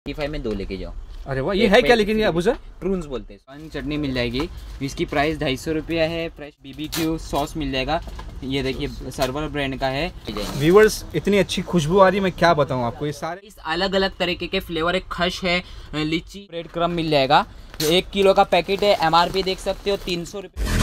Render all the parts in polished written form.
55 में 2 लेके जाओ। अरे वाह, ये है क्या लेकिन ये अबू सर? प्रून्स बोलते हैं। चटनी मिल जाएगी, इसकी प्राइस 250 रुपया है। फ्रेश BBQ सॉस मिल जाएगा, ये देखिए सर्वर ब्रांड का है। व्यूअर्स, इतनी अच्छी खुशबू आ रही है, मैं क्या बताऊं आपको। ये सारे इस अलग अलग तरीके के फ्लेवर, एक खश है, लीची, ब्रेड क्रम्ब मिल जाएगा। 1 किलो का पैकेट है, MRP देख सकते हो 300 रुपये।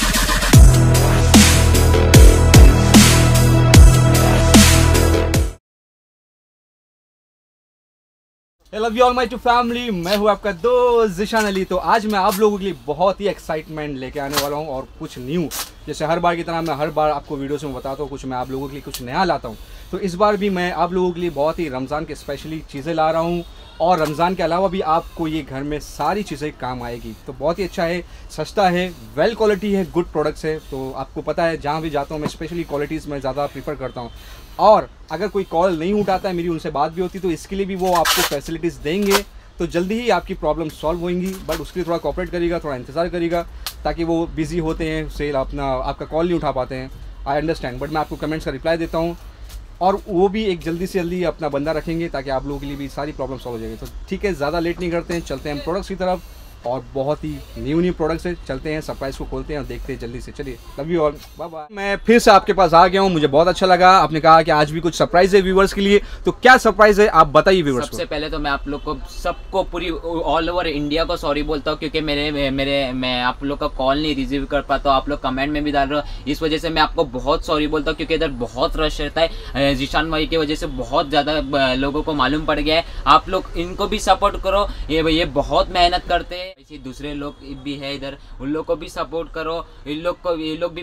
Love you all my to family, मैं हूँ आपका दोस्त ज़िशान अली। तो आज मैं आप लोगों के लिए बहुत ही एक्साइटमेंट लेके आने वाला हूँ और कुछ न्यू। जैसे हर बार की तरह मैं हर बार आपको वीडियोस में बताता हूँ, कुछ मैं आप लोगों के लिए कुछ नया लाता हूँ। तो इस बार भी मैं आप लोगों के लिए बहुत ही रमज़ान के स्पेशली चीज़ें ला रहा हूँ, और रमज़ान के अलावा भी आपको ये घर में सारी चीज़ें काम आएगी। तो बहुत ही अच्छा है, सस्ता है, वेल क्वालिटी है, गुड प्रोडक्ट्स है। तो आपको पता है जहाँ भी जाता हूँ मैं स्पेशली क्वालिटीज़ में ज़्यादा प्रीफर करता हूँ। और अगर कोई कॉल नहीं उठाता है, मेरी उनसे बात भी होती, तो इसके लिए भी वो आपको फैसिलिटीज़ देंगे। तो जल्दी ही आपकी प्रॉब्लम सॉल्व होंगी, बट उसके लिए थोड़ा कोऑपरेट करिएगा, थोड़ा इंतज़ार करिएगा, ताकि वो बिज़ी होते हैं, सेल आपका कॉल नहीं उठा पाते हैं। आई अंडरस्टैंड, बट मैं आपको कमेंट्स का रिप्लाई देता हूँ, और वो भी एक जल्दी से जल्दी अपना बंदा रखेंगे ताकि आप लोगों के लिए भी सारी प्रॉब्लम सॉल्व हो जाएगी। तो ठीक है, ज़्यादा लेट नहीं करते हैं, चलते हैं प्रोडक्ट्स की तरफ। और बहुत ही न्यू प्रोडक्ट्स है, चलते हैं सरप्राइज को खोलते हैं और देखते हैं जल्दी से। चलिए, love you all, bye bye. मैं फिर से आपके पास आ गया हूँ, मुझे बहुत अच्छा लगा। आपने कहा कि आज भी कुछ सरप्राइज है व्यूवर्स के लिए, तो क्या सरप्राइज है आप बताइए व्यूवर्स को। सबसे पहले तो मैं आप लोग को सबको पूरी ऑल ओवर इंडिया को सॉरी बोलता हूँ, क्योंकि मैं आप लोग का कॉल नहीं रिसीव कर पाता हूँ। आप लोग कमेंट में भी डाल रहे हो, इस वजह से मैं आपको बहुत सॉरी बोलता हूँ, क्योंकि इधर बहुत रश रहता है। ज़िशान भाई की वजह से बहुत ज़्यादा लोगों को मालूम पड़ गया है। आप लोग इनको भी सपोर्ट करो, ये बहुत मेहनत करते हैं। ऐसे दूसरे लोग भी है इधर, उन लोग को भी सपोर्ट करो। ये लोग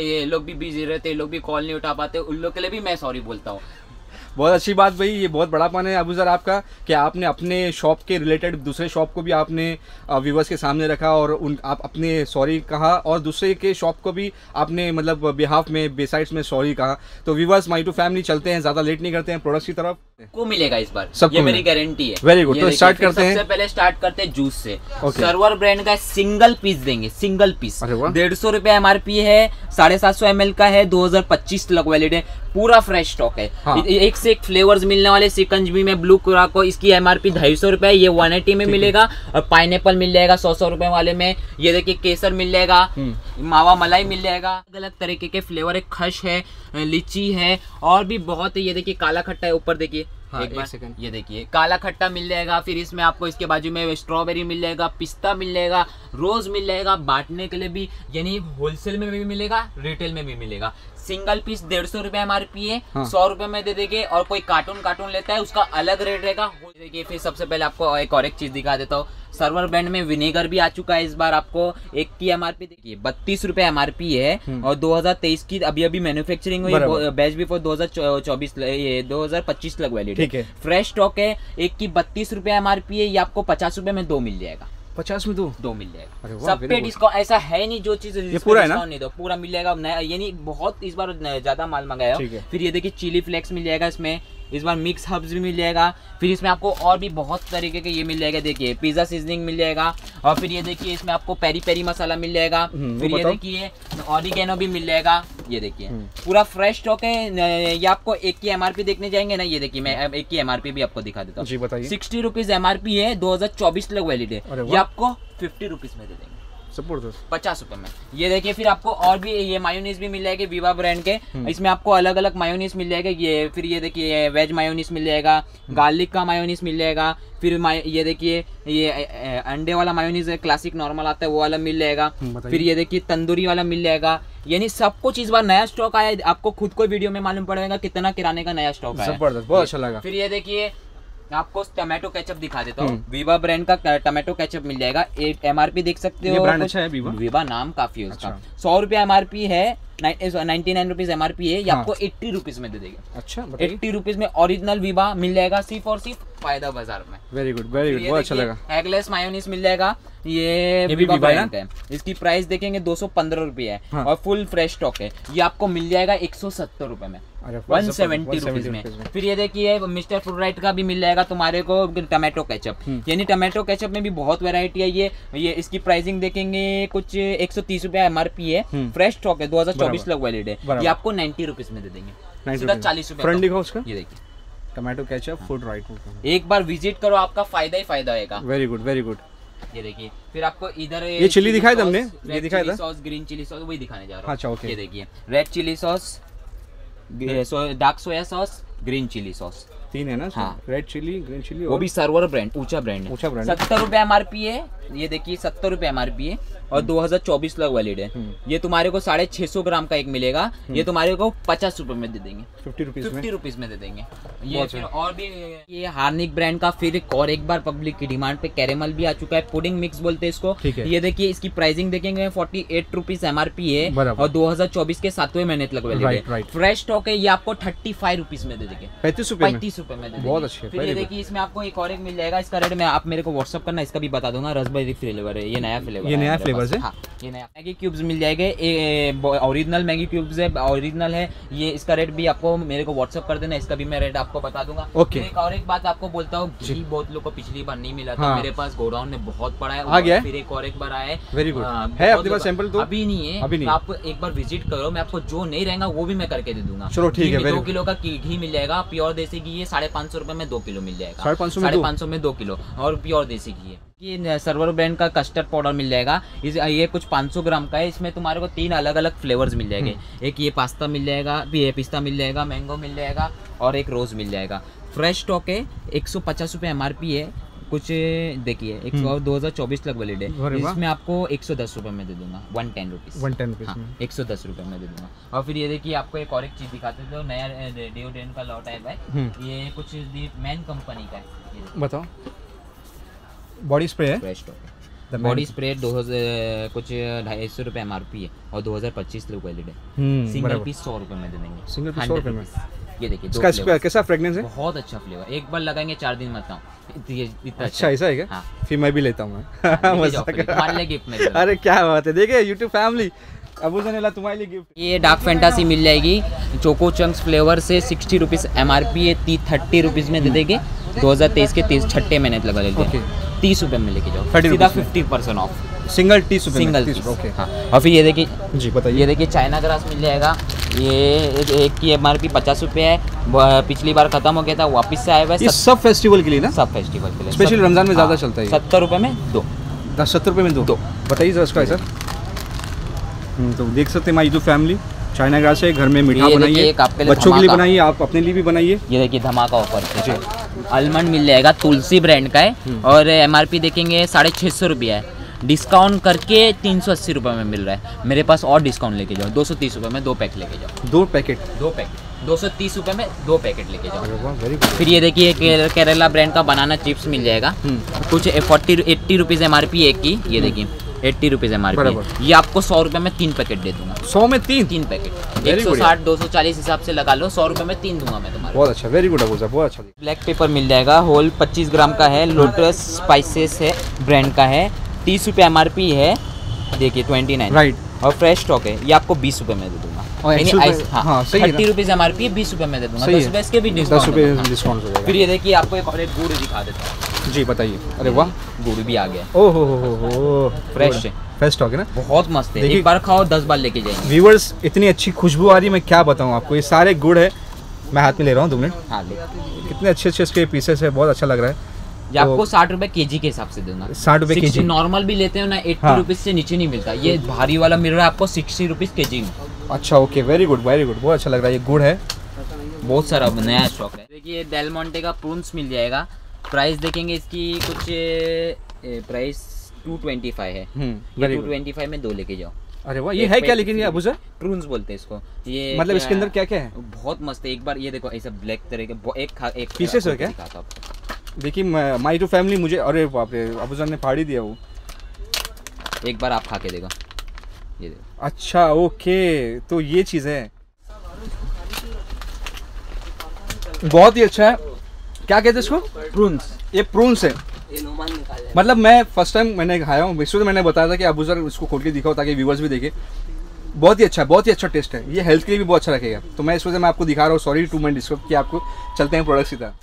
भी बिजी रहते, ये लोग भी कॉल नहीं उठा पाते, उन लोग के लिए भी मैं सॉरी बोलता हूँ। बहुत अच्छी बात भाई, ये बहुत बड़ापन है अबू सर आपका, कि आपने अपने शॉप के रिलेटेड दूसरे शॉप को भी आपने व्यूवर्स के सामने रखा, और आप अपने सॉरी कहा, और दूसरे के शॉप को भी आपने मतलब बिहाफ में, बेसाइड्स में सॉरी कहा। तो व्यूवर्स, माई टू फैमिली, चलते हैं, ज़्यादा लेट नहीं करते हैं, प्रोडक्ट्स की तरफ को मिलेगा इस बार, सबको ये मेरी गारंटी है। वेरी गुड, तो स्टार्ट करते हैं। सबसे पहले स्टार्ट करते हैं जूस से। सर्वर ब्रांड का सिंगल पीस देंगे, सिंगल पीस 150 रुपए MRP है, 750 ml का है, 2025 तक वैलिड है, पूरा फ्रेश स्टॉक है। हाँ। एक से एक फ्लेवर्स मिलने वाले, सिकंजबी में, ब्लू कुराको, इसकी MRP 250 रुपए, ये 180 में मिलेगा। और पाइनएप्पल मिल जाएगा 100 रुपए वाले में। ये देखिए केसर मिल जाएगा, मावा मलाई मिल जाएगा, अलग अलग तरीके के फ्लेवर है, खश है, लीची है, और भी बहुत है। ये देखिए काला खट्टा है, ऊपर देखिए। हाँ, एक सेकंड, ये देखिए काला खट्टा मिल जाएगा। फिर इसमें आपको इसके बाजू में स्ट्रॉबेरी मिल जाएगा, पिस्ता मिल जाएगा, रोज मिल जाएगा। बांटने के लिए भी, यानी होलसेल में भी मिलेगा, रिटेल में भी मिलेगा। सिंगल पीस 150 रुपए MRP है। हाँ। 100 रुपए में दे देंगे, और कोई कार्टून लेता है उसका अलग रेट रहेगा। देखिए, फिर सबसे पहले आपको एक और एक चीज दिखा देता हूँ। सर्वर ब्रांड में विनेगर भी आ चुका है इस बार। आपको एक की MRP देखिए 32 रुपए MRP है, और 2023 की अभी मैन्युफैक्चरिंग हुई, बैच बिफोर 2025 तक वैलिड है। फ्रेश स्टॉक है, एक की 32 रुपए MRP है, ये आपको 50 रुपए में 2 मिल जाएगा। 50 में दो मिल जाएगा। सब पे डिस्काउंट, ऐसा है नहीं जो चीज पूरा है ना, नहीं दो, पूरा मिल जाएगा नया, यानी बहुत इस बार ज्यादा माल मंगाया। फिर ये देखिए चिली फ्लेक्स मिल जाएगा इसमें, इस बार मिक्स हर्ब्स भी मिल जाएगा। फिर इसमें आपको और भी बहुत तरीके के ये मिल जाएगा, देखिए पिज्जा सीजनिंग मिल जाएगा। और फिर ये देखिए इसमें आपको पेरी पेरी मसाला मिल जाएगा। फिर ये देखिए ऑरिगेनो भी मिल जाएगा। ये देखिए पूरा फ्रेश स्टॉक है। ये आपको एक की MRP देखने जाएंगे ना, ये देखिए मैं एक की MRP भी आपको दिखा देता हूँ। 60 रुपीज MRP है, 2024 तक वैलिड है। ये आपको 50 रुपीज में दे देंगे, 50 रुपए में। ये देखिए, फिर आपको और भी ये मायोनीज भी मिल जाएगी विवा ब्रांड के। इसमें आपको अलग अलग मायोनीज मिल जाएगा। ये फिर ये देखिए वेज मायोनीज मिल जाएगा, गार्लिक का मायोनीज मिल जाएगा। फिर ये देखिए ये अंडे वाला मायोनीज है, क्लासिक नॉर्मल आता है, वो वाला मिल जाएगा। फिर ये देखिए तंदूरी वाला मिल जाएगा। यानी सब कुछ इस बार नया स्टॉक आया है। आपको खुद को वीडियो में मालूम पड़ेगा कितना किराने का नया स्टॉक आया है। जबरदस्त, बहुत अच्छा लगा। फिर ये देखिए आपको टमाटो केचप दिखा देता हूँ। विवा ब्रांड का टमाटो केचप मिल जाएगा। MRP देख सकते हो, ब्रांड अच्छा है विवा नाम काफी है उसका। 100 रुपए MRP है, 99 रुपीज MRP है, ये आपको 80 रुपीज में दे देगा। अच्छा, 80 रुपीज में ओरिजिनल विवा मिल जाएगा, सिर्फ और सिर्फ फायदा बाजार में। वेरी गुड, बहुत अच्छा लगा। एगलेस मायोनीज मिल जाएगा, ये विवा ब्रांड का है। इसकी प्राइस देखेंगे 215 रुपए है। हाँ। और फुल फ्रेश स्टॉक है। ये आपको मिल जाएगा 170 रुपए में, 170 रुपीज में। फिर ये देखिए मिस्टर फ्रूराइट का भी मिल जाएगा तुम्हारे को टमाटो केचप। यानी टमाटो केचप में भी बहुत वैरायटी है। ये इसकी प्राइसिंग देखेंगे कुछ 130 रुपए MRP है, फ्रेश स्टॉक है, 2024 तक वैलिड है। ये आपको 90 रुपीज में दे देंगे, सीधा 40 रुपए। फ्रंट दिखाओ उसका, ये देखिए टमाटो केचप फूड राइट। एक बार विजिट करो, आपका फायदा ही फायदा होगा। Very good very good. ये देखिए, फिर आपको इधर ये चिली दिखाई था हमने, ये दिखाया था सॉस, ग्रीन चिली सॉस, वही दिखाने जा रहा हूँ। अच्छा ओके। ये देखिए, red chilli sauce, dark soya sauce, green chilli sauce, 3 है ना। हाँ। रेड चिली, ग्रीन चिली, वो भी सर्वर ब्रांड, ऊंचा ब्रांड है। 70 रुपए MRP है। ये देखिए 70 रुपए MRP है और 2024 तक वैलिड है। ये तुम्हारे को 650 ग्राम का एक मिलेगा, ये तुम्हारे को 50 रुपए में दे देंगे, 50 रुपीज में दे देंगे। ये फिर और भी ये हार्निक ब्रांड का फिर एक बार पब्लिक की डिमांड पे कैरेमल भी आ चुका है, पुडिंग मिक्स बोलते हैं इसको। ये देखिए, इसकी प्राइसिंग देखेंगे 48 रुपीज MRP है और 2024 के 7वें महीने तक वैलिड है। फ्रेश स्टॉक है, ये आपको 35 रुपीज में दे देंगे, 35 रुपए में दे देंगे। बहुत अच्छे। फिर ये देखिए, इसमें आपको एक और एक मिल जाएगा, इसका रेट मैं आप मेरे को व्हाट्सअप करना, इसका भी बता दूंगा। रसबेरी फ्लेवर है, ये नया फ्लेवर है। हाँ, ये नया मैगी क्यूब्स मिल जाएंगे, ओरिजिनल मैगी क्यूब्स है, ओरिजिनल है ये। इसका रेट भी आपको मेरे को व्हाट्सअप कर देना, इसका भी मैं रेट आपको बता दूंगा। ओके। एक बात आपको बोलता हूँ, घी बहुत लोगों को पिछली बार नहीं मिला था, मेरे पास गोडाउन में बहुत पड़ा है, आ गया फिर एक बार आया है। वेरी गुड है। अपने पास सैंपल तो अभी नहीं है, आप एक बार विजिट करो, मैं आपको जो नहीं रहेगा वो भी मैं करके दे दूंगा। चलो ठीक है। 2 किलो का घी मिल जाएगा, प्योर देसी घी है, 550 रुपए में 2 किलो मिल जाएगा, 550 में 2 किलो, और प्योर देसी घी है। ये सर्वर ब्रांड का कस्टर्ड पाउडर मिल जाएगा, ये कुछ 500 ग्राम का है। इसमें तुम्हारे को 3 अलग अलग फ्लेवर्स मिल जाएंगे। एक ये पास्ता मिल जाएगा, पिस्ता मिल जाएगा, मैंगो मिल जाएगा और एक रोज मिल जाएगा। फ्रेश स्टॉक है, 150 रुपये MRP है। कुछ देखिए 2024 तक वैलिड है, इसमें आपको 110 रुपये में दे दूंगा, 110 रुपीज। हाँ, 110 रुपये में दे दूंगा। और फिर ये देखिए, आपको एक और एक चीज दिखाते हैं, नया डिओड्रेंट का लॉट है भाई, ये कुछ मैन कंपनी का है। बताओ, बॉडी स्प्रे है, फ्रेश स्टॉक है। बॉडी स्प्रे कुछ 250 रुपये MRP है और 2025 तक वैलिड है। सिंगल पीस 100 रुपये में दे देंगे, सिंगल पीस 100 रुपये में। ये देखिए, इसका कैसा फ्रेग्रेंस है? बहुत अच्छा फ्लेवर, एक बार लगाएंगे 4 दिन में इतना अच्छा। ऐसा है क्या? हाँ। फिर मैं भी लेता हूँ। अरे क्या बात है, देखिए यूट्यूब फैमिली, अबूजन तुम्हारे लिए गिफ्ट। ये डार्क फैंटासी मिल जाएगी, चोको चंक्स फ्लेवर से 60 रुपीज MRP है, 30 रुपीज में दे देंगे। 2023 के 6ठे महीने लगा लेते हैं, 30 रुपये में लेके जाओ, सीधा 50% ऑफ। सिंगल 30 रुपये, सिंगल पीस। ओके। हाँ। और फिर ये देखिए जी, बताइए। ये देखिए, चाइना ग्रास मिल जाएगा, ये एक की MRP 50 रुपये है, पिछली बार खत्म हो गया था, वापस से आया हुआ है। सब फेस्टिवल के लिए ना? सब फेस्टिवल के लिए, स्पेशली रमजान में ज़्यादा चलता है। 70 रुपये में 2, 70 रुपये में 2। बताइए सर इसका। सर तो देख सकते हैं, my YouTube family, China grass है, घर में मीठा बनाइए, बच्चों के लिए बनाइए, आप अपने लिए भी बनाइए। ये देखिए, धमाका ऑफर है। आलमंड मिल जाएगा, तुलसी ब्रांड का है और MRP देखेंगे 650 रुपया है, डिस्काउंट करके 380 रुपये में मिल रहा है। मेरे पास और डिस्काउंट लेके जाओ, 230 रुपये में 2 पैक लेके जाओ। 2 पैकेट 230 रुपये में 2 पैकेट लेके जाओ। फिर ये देखिए, केरला ब्रांड का बनाना चिप्स मिल जाएगा, कुछ 80 रुपीज़ MRP एक की। ये देखिए, 80 रुपीज़ MRP, ये आपको 100 रुपये में 3 पैकेट दे दूंगा। 100 में 3 पैकेट, 160 240 हिसाब से लगा लो, 100 रुपये में 3 दूंगा मैं तुम्हारे। बहुत अच्छा, वेरी गुड, बहुत अच्छा। ब्लैक पेपर मिल जाएगा, होल 25 ग्राम का है, लोटस स्पाइसेस है ब्रांड का है, 30 रुपये MRP है। देखिए 29 राइट, और फ्रेश स्टॉक है, ये आपको 20 रुपये में दे दूंगा। 30 रुपीज़ MRP, 20 रुपये में दे दूंगा, 10 रुपये के भी डिस्काउंट। फिर ये देखिए, आपको एक और गुड़ दिखा देता हूँ जी, बताइए। अरे वाह, गुड़ भी आ गया। ओहो, फ्रेश है, फ्रेश स्टॉक है ना, बहुत मस्त है। एक बार खाओ 10 बार लेके जाएंगे। व्यूअर्स, इतनी अच्छी खुशबू आ रही है, मैं क्या बताऊँ आपको। ये सारे गुड़ है, मैं हाथ में ले रहा हूँ, 2 मिनट। हाँ, कितने अच्छे इसके पीसेस है, बहुत अच्छा लग रहा है। ये आपको 60 रुपए kg के हिसाब से दूंगा। 60 रुपए kg नॉर्मल भी लेते हो ना, 80 रुपीज से नीचे नहीं मिलता। ये भारी वाला मिल रहा है आपको 60 रुपीज kg में। अच्छा, ओके, वेरी गुड, बहुत अच्छा लग रहा है। ये गुड़ है, बहुत सारा नया स्टॉक है। देखिए, डेल मोंटे का प्रून्स मिल जाएगा, प्राइस देखेंगे इसकी कुछ प्राइस 225 है, 225 में 2 लेके जाओ। अरे वाह, ये है क्या? लेकिन ये अबूजर प्रून्स बोलते हैं इसको। ये मतलब इसके अंदर क्या क्या है? बहुत मस्त है, एक बार ये देखो, ऐसा ब्लैक तरह के एक पीसेस है क्या? देखिए माय टू फैमिली, मुझे, अरे बाप रे, अबूजर ने फाड़ी दिया वो। एक बार आप खा के देखो, ये देखो। अच्छा, ओके, तो ये चीज़ है, बहुत ही अच्छा है। क्या कहते हैं इसको? प्रून्स। ये प्रून्स है, मतलब मैं फर्स्ट टाइम मैंने खाया हूँ, इसलिए मैंने बताया था कि अबूजर इसको खोल के दिखाओ ताकि व्यूवर्स भी देखे। बहुत ही अच्छा टेस्ट है, ये हेल्थ के लिए भी बहुत अच्छा रखेगा। तो मैं इस वजह से मैं आपको दिखा रहा हूँ, सॉरी टू मैं डिस्कस कि आपको चलते हैं प्रोडक्ट सीधा।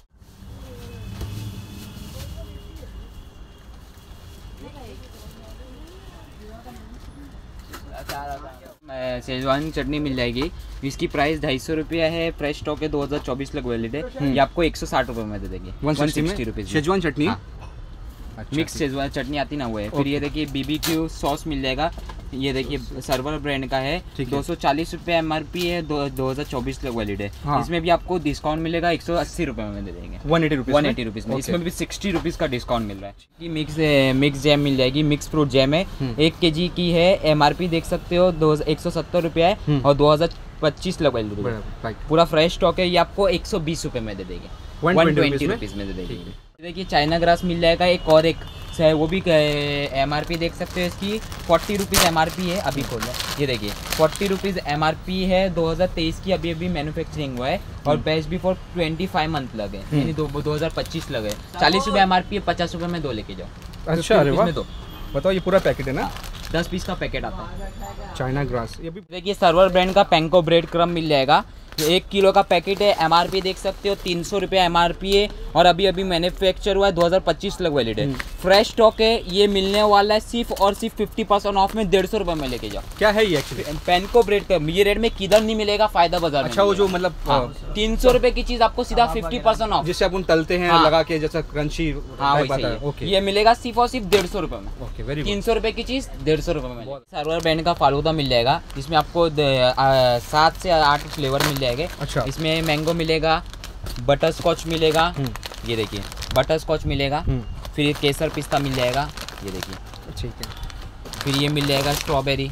शेजवान चटनी मिल जाएगी। इसकी प्राइस 250 रुपया है, फ्रेश स्टॉक है, 2024 तक वैलिड है। ये आपको 160 रुपये में दे देंगे, 160 रुपीज़ शेजवान चटनी। अच्छा, मिक्स शेजवान चटनी आती ना वो है। फिर ये देखिए BBQ सॉस मिल जाएगा, ये देखिए सर्वर ब्रांड का है, 240 रुपये MRP है, 2024 तक वैलिड है। इसमें भी आपको डिस्काउंट मिलेगा, 180 रुपये में दे देंगे, 180 रुपीज़ में। इसमें भी 60 रुपीज़ का डिस्काउंट मिल रहा है। मिक्स जैम मिल जाएगी, मिक्स फ्रूट जैम है, 1 kg की है, MRP देख सकते हो 170 रुपये है और 2025 तक वैलिड है। पूरा फ्रेश स्टॉक है, ये आपको 120 रुपये में दे देंगे, 120 रुपीज़ में दे देंगे। देखिए चाइना ग्रास मिल जाएगा एक है, वो भी MRP देख सकते हो इसकी 40 रुपीज़ MRP है। अभी खोल लो, ये देखिए 40 रुपीज़ MRP है, 2023 की अभी मैन्युफैक्चरिंग हुआ है और बेस्ट बिफोर 25 मंथ लगे, यानी 2025 लगे। 40 रुपये MRP है, 50 रुपये में 2 लेके जाओ। अच्छा, अरे वाह, बताओ ये पूरा पैकेट है ना? 10 पीस का पैकेट आता है चाइना ग्रास। ये भी देखिए सर्वर ब्रांड का पैंको ब्रेड क्रम्ब मिल जाएगा, 1 किलो का पैकेट है, MRP देख सकते हो 300 रुपये MRP है और अभी मैन्युफैक्चर हुआ है, 2025 तक वैलिड है। फ्रेश स्टॉक है, ये मिलने वाला है सिर्फ और सिर्फ 50% ऑफ में, 150 रुपये में लेके जाओ। क्या है ये एक्चुअली? पैंको ब्रेड का ये रेट में किधर नहीं मिलेगा, फायदा बाजार में। अच्छा, वो जो मतलब 300 रुपये की चीज आपको सीधा 50% ऑफ, जिससे अपन तलते हैं लगा के, जैसा क्रंची। ये मिलेगा सिर्फ और सिर्फ 150 रुपये में। 300 रुपये की चीज 150 रुपये में। सर्वर ब्रांड का फालूदा मिल जाएगा, इसमें आपको 7 से 8 फ्लेवर मिल जाएगा। अच्छा, इसमें मैंगो मिलेगा, बटर स्कॉच मिलेगा, ये देखिए बटर स्कॉच मिलेगा, फिर ये केसर पिस्ता मिल जाएगा, ये देखिए, ठीक है। फिर ये मिल जाएगा स्ट्रॉबेरी,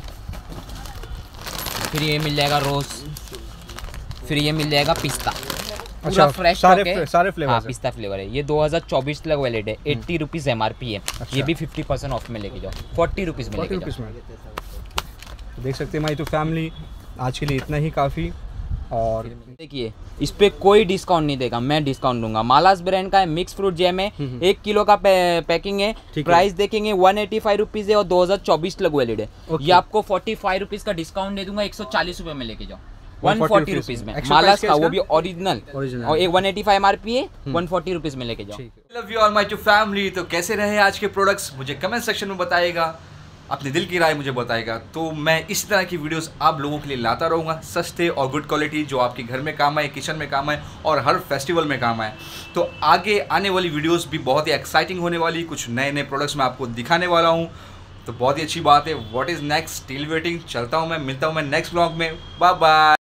फिर ये मिल जाएगा रोज, फिर ये मिल जाएगा पिस्ता। अच्छा, फ्रेश सारे फ्लेवर पिस्ता फ्लेवर है। ये 2024 तक वैलिड है, 80 रुपीज़ MRP है। ये भी 50% ऑफ में लेके जाओ, 40 रुपीज़ में लेके जाओ। देख सकते हैं माई टू फैमिली, आज के लिए इतना ही काफ़ी। और देखिए इस पे कोई डिस्काउंट नहीं देगा, मैं डिस्काउंट दूंगा। मालास ब्रांड का है, मिक्स फ्रूट जैम है, 1 किलो का पैकिंग है, प्राइस देखेंगे 185 रुपीज़ है और 2024 तक वैलिड है। ये आपको 45 रुपीज़ का डिस्काउंट दे दूंगा, 140 रुपये में लेके जाओ, 140 रुपीज़ में मालास का, वो भी ओरिजिनल। और 185 MRP है, 140 रुपीज़ में लेके जाओ। Love you all my to family. तो कैसे रहे आज के प्रोडक्ट्स, मुझे कमेंट सेक्शन में बताइएगा, अपने दिल की राय मुझे बताएगा। तो मैं इस तरह की वीडियोस आप लोगों के लिए लाता रहूँगा, सस्ते और गुड क्वालिटी, जो आपके घर में काम आए, किचन में काम आए और हर फेस्टिवल में काम आए। तो आगे आने वाली वीडियोस भी बहुत ही एक्साइटिंग होने वाली, कुछ नए नए प्रोडक्ट्स मैं आपको दिखाने वाला हूँ। तो बहुत ही अच्छी बात है। What is next, still waiting. चलता हूँ मैं, मिलता हूँ मैं नेक्स्ट व्लॉग में। Bye bye.